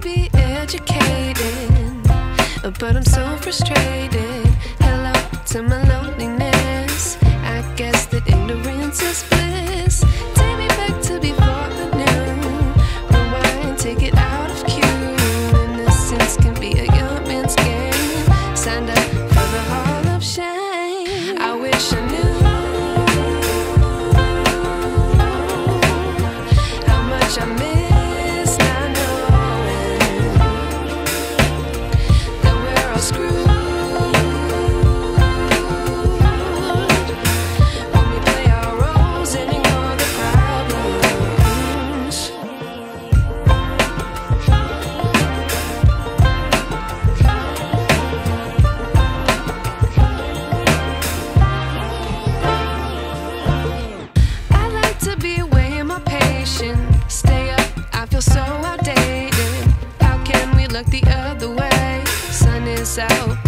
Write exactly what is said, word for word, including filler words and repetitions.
be educated, but I'm so frustrated. Hello to my loneliness. I guess that ignorance is bliss. Take me back to before I knew. Rewind, take it out of cue. Innocence can be a young man's game. Signed up for the hall of shame. I wish I knew how much I miss not knowing that we're all screwed. Stay up, I feel so outdated. How can we look the other way? Sun is out.